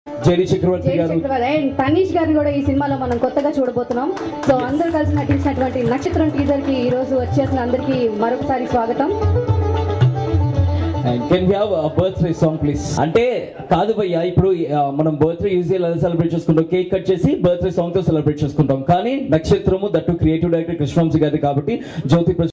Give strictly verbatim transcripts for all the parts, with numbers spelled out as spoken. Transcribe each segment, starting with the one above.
JD చక్రవర్తి గారు and Tanish గారిని కూడా ఈ సినిమాలో మనం కొత్తగా చూడబోతున్నాం. సో అందరూ కలిసి నటించినటువంటి నక్షత్రం టీజర్ కి ఈ రోజు వచ్చేసిన అందరికీ మరొకసారి స్వాగతం. Can we have birthday song please? అంటే కాదు భయ్యా, ఇప్పుడు మనం బర్త్డే యూజువల్ ఎలా సెలబ్రేట్ చేసుకుంటాం, కేక్ కట్ చేసి బర్త్డే సాంగ్ తో సెలబ్రేట్ చేసుకుంటాం. కానీ నక్షత్రము దట్టు క్రియేటివ్ డైరెక్టర్ కృష్ణవంశీ గారి కాబట్టి జ్యోతి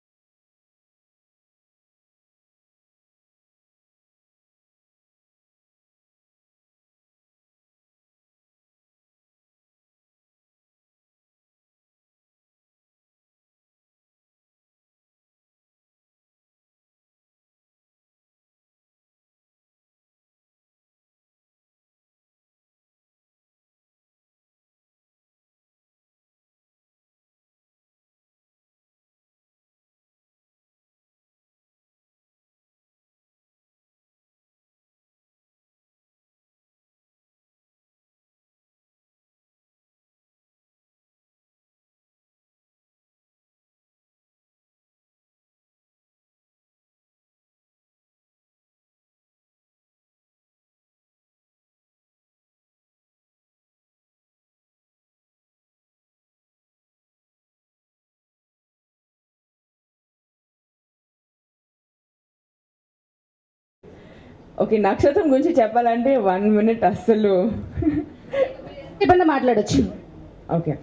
ఓకే, నక్షత్రం గురించి చెప్పాలంటే వన్ మినిట్ అస్సలు ఇబ్బంది మాట్లాడొచ్చు. ఓకే,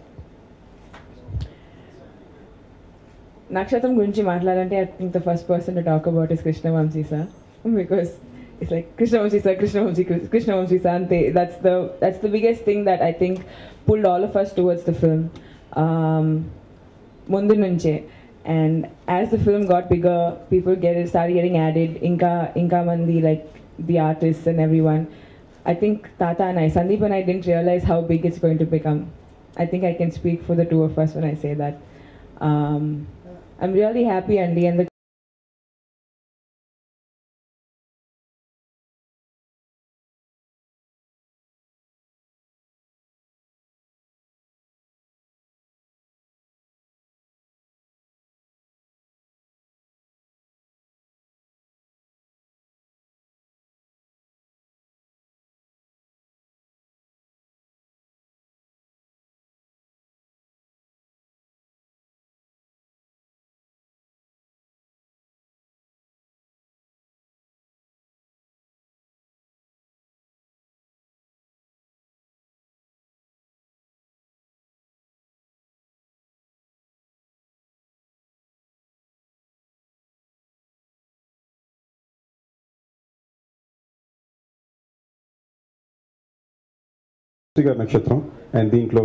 నక్షత్రం గురించి మాట్లాడాలంటే I think the first person to talk about is Krishna Vamsi sir, because it's like Krishna Vamsi sir Krishna Vamsi Krishna Vamsi sir అంతే. That's the that's the biggest thing that I think pulled all of us towards the film ముందు నుంచే. And as the film got bigger, people get it, started getting added. Inka, Inka Mandi, like the artists and everyone. I think Tata and I, Sandeep and I didn't realize how big it's going to become. I think I can speak for the two of us when I say that. Um, I'm really happy, Andy, and the గారు నక్షత్రం. And దీంట్లో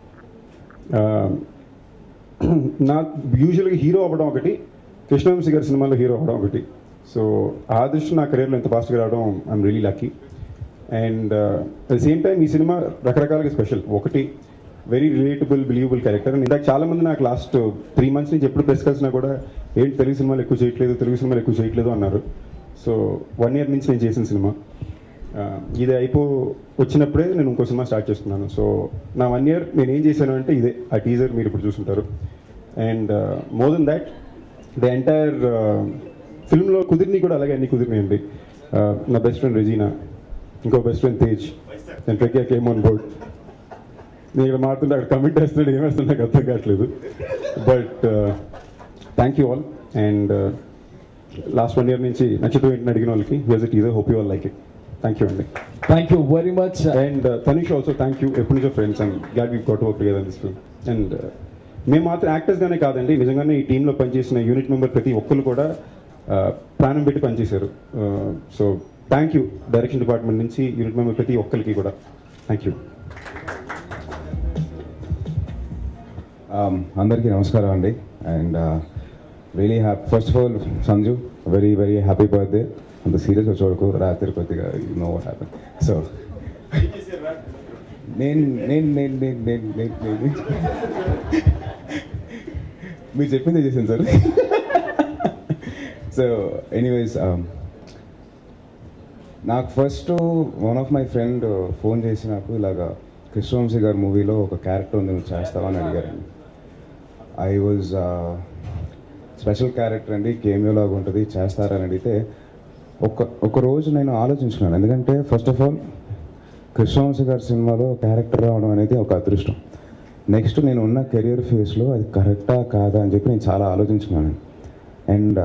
నా యూజువల్గా hero అవ్వడం ఒకటి, కృష్ణవంశీ గారి సినిమాలో hero అవ్వడం ఒకటి. సో ఆ దృష్టి నా కెరీర్లో ఇంత ఫాస్ట్గా రావడం I'm really lucky. And at the same time ఈ సినిమా రకరకాలుగా స్పెషల్. ఒకటి వెరీ రిలేటబుల్ బిలీవబుల్ క్యారెక్టర్. ఇందాక చాలామంది నాకు లాస్ట్ త్రీ మంత్స్ నుంచి ఎప్పుడు ప్రెస్ కలిసినా కూడా ఏంటి తెలుగు సినిమాలు ఎక్కువ చేయట్లేదు తెలుగు సినిమాలు ఎక్కువ చేయట్లేదు అన్నారు. సో వన్ ఇయర్ నుంచి నేను చేసిన సినిమా ఇది అయిపో వచ్చినప్పుడే నేను ఇంకో సినిమా స్టార్ట్ చేస్తున్నాను. సో నా వన్ ఇయర్ నేను ఏం చేశాను అంటే ఇదే, ఆ టీజర్ మీరు ఇప్పుడు చూసుంటారు. And more than that the entire ఫిల్మ్లో కుదిరిని కూడా అలాగే అన్ని కుదిరినాయండి. నా బెస్ట్ ఫ్రెండ్ రెజీనా, ఇంకో బెస్ట్ ఫ్రెండ్ తేజ్, నేను ప్రజ్ఞా కేమ్ ఆన్ బోర్డ్. నేను ఇక్కడ మాట్లాడుతుంటే అక్కడ కమెంట్ వేస్తున్నాడు, ఏమేస్తున్నా నాకు అర్థం కావట్లేదు. But thank you all. And last one year నుంచి నక్షత్రం ఏంటని అడిగిన వాళ్ళకి here's a teaser, hope you all like it. Thank you అండి. Thank you very much. And Tanish also thank you. ఎప్పటి నుంచో friends and glad we got to work together in this film. And మేము మాత్రం యాక్టర్స్గానే కాదండి, నిజంగానే ఈ టీంలో పనిచేసిన యూనిట్ మెంబర్ ప్రతి ఒక్కరు కూడా ప్రాణం పెట్టి పనిచేశారు. So thank you direction department నుంచి యూనిట్ మెంబర్ ప్రతి ఒక్కరికి కూడా థ్యాంక్ యూ. అందరికీ నమస్కారం అండి. And really happy first of all Sanju, very very happy birthday. అంత సీరియస్గా చూడకు, రాత్రి కొద్దిగా you know what happen. So నేను నేను నేను నేను నేను నేను మీరు చెప్పిందే చేశాను సార్. సో ఎనీవేస్ నాకు first one of my friend phone చేసి నాకు ఇలాగా కృష్ణవంశీ గారి మూవీలో ఒక క్యారెక్టర్ ఉంది, నువ్వు చేస్తావా అని అడిగారండి. ఐ వాజ్ స్పెషల్ క్యారెక్టర్ అండి, కేమియో లాగా ఉంటుంది, చేస్తారని అడిగితే ఒక ఒక రోజు నేను ఆలోచించుకున్నాను. ఎందుకంటే ఫస్ట్ ఆఫ్ ఆల్ కృష్ణవంశీ గారి సినిమాలో క్యారెక్టర్ రావడం అనేది ఒక అదృష్టం. నెక్స్ట్ నేను ఉన్న కెరియర్ ఫేస్లో అది కరెక్టా కాదా అని చెప్పి నేను చాలా ఆలోచించుకున్నాను. అండ్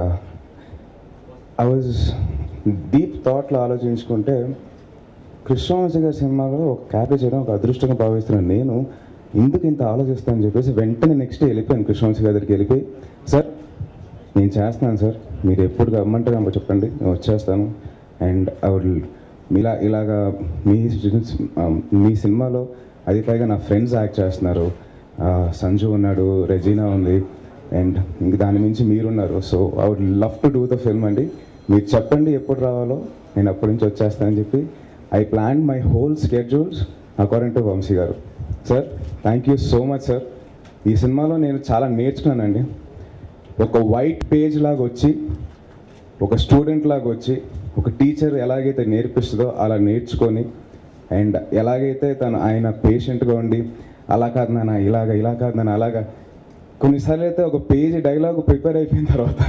ఐ వాజ్ డీప్ థాట్లో ఆలోచించుకుంటే కృష్ణవంశీ గారి సినిమాలో ఒక క్యారెక్టర్ చేయడం ఒక అదృష్టంగా భావిస్తున్నాను. నేను ఎందుకు ఇంత ఆలోచిస్తానని చెప్పేసి వెంటనే నెక్స్ట్ వెళ్ళిపోయాను కృష్ణవంశీ గారి దగ్గరికి వెళ్ళిపోయి, సార్ నేను చేస్తున్నాను సార్, మీరు ఎప్పుడు రమ్మంటే రమ్మ చెప్పండి, నేను వచ్చేస్తాను. అండ్ ఐ వుడ్ ఇలా ఇలాగా మీ మీ సినిమాలో అది పైగా నా ఫ్రెండ్స్ యాక్ట్ చేస్తున్నారు, సంజు ఉన్నాడు, రెజీనా ఉంది, అండ్ ఇంక దాని మించి మీరున్నారు. So I would love to do the film అండి. మీరు చెప్పండి ఎప్పుడు రావాలో, నేను అప్పటి నుంచి వచ్చేస్తానని చెప్పి I plan my whole schedules according to Vamsi garu. Sir thank you so much sir. ఈ సినిమాలో నేను చాలా నేర్చుకున్నానండి. ఒక వైట్ పేజ్ లాగా వచ్చి, ఒక స్టూడెంట్ లాగా వచ్చి, ఒక టీచర్ ఎలాగైతే నేర్పిస్తుందో అలా నేర్చుకొని, అండ్ ఎలాగైతే తను ఆయన పేషెంట్గా ఉండి అలా కాదు నాన్న ఇలాగ ఇలా కాదు నాన్న అలాగా, కొన్నిసార్లు అయితే ఒక పేజ్ డైలాగ్ ప్రిపేర్ అయిపోయిన తర్వాత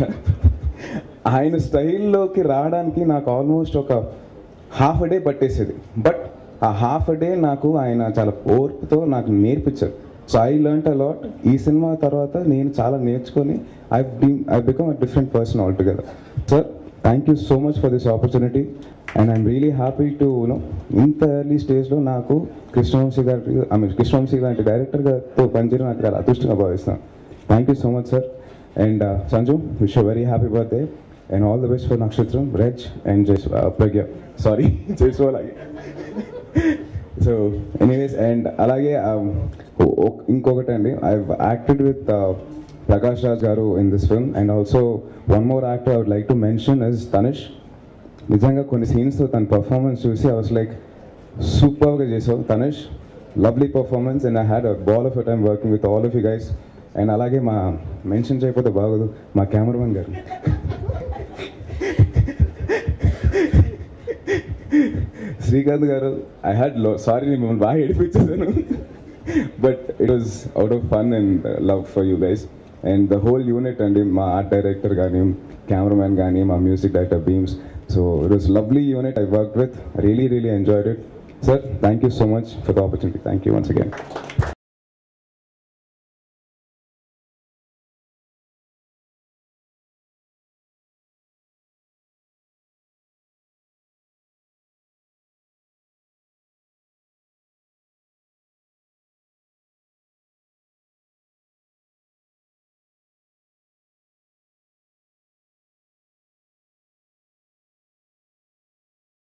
ఆయన స్టైల్లోకి రావడానికి నాకు ఆల్మోస్ట్ ఒక హాఫ్ డే పట్టేసేది. బట్ ఆ హాఫ్ డే నాకు ఆయన చాలా ఓర్పుతో నాకు నేర్పించారు. So I learnt a lot. ఈ సినిమా తర్వాత నేను చాలా నేర్చుకొని I been I become a different person all together. Sir thank you so much for this opportunity and I'm really happy to know ఇంత ఎర్లీ స్టేజ్లో నాకు కృష్ణవంశీ గారి ఐ మీన్ కృష్ణవంశీ లాంటి డైరెక్టర్గాతో పనిచేయడం నాకు చాలా అదృష్టంగా భావిస్తాను. Thank you so much sir. And Sanju wish you very happy birthday and all the best for Nakshatram, రెజ్ అండ్ జైస్ ప్రజ్ఞ సారీ జైస్వ అలాగే. సో ఎనీవేస్ అండ్ అలాగే ఇంకొకటి అండి, I acted with Prakash Raj గారు in this film and also one more actor I would like to mention is Tanish. నిజంగా కొన్ని సీన్స్తో తన performance చూసి ఐ వాస్ లైక్ సూపర్గా చేసావు Tanish, lovely performance and I had a ball of a time working with all of you guys. And అలాగే మా mention చేయకపోతే బాగోదు మా కెమెరామెన్ గారు శ్రీకాంత్ గారు, ఐ హ్యాడ్ లో సారీ నేను మిమ్మల్ని బాగా ఏడిపించేసాను, but it was out of fun and love for you guys and the whole unit అండి, మా ఆర్ట్ డైరెక్టర్ కానీ కెమెరామ్యాన్ కానీ మా music director Bheems. So it was lovely unit I work with, really really enjoyed it. Sir thank you so much for the opportunity. Thank you once again.